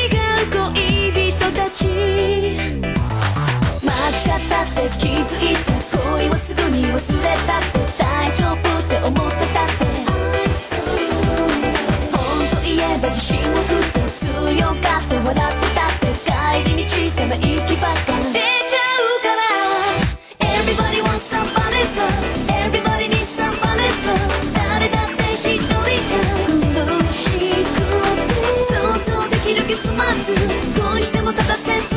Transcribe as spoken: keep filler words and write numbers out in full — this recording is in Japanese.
う恋人たち。間違ったって気づいた、恋はすぐに忘れたって、大丈夫って思ってたって、本当言えば自信なくて強がって笑ってたって、帰り道ため息ばっか出ちゃうから。 Everybody wants somebody's love, everybody needs somebody's love。 誰だって一人じゃ苦しくて想像できる結末、恋してもただ切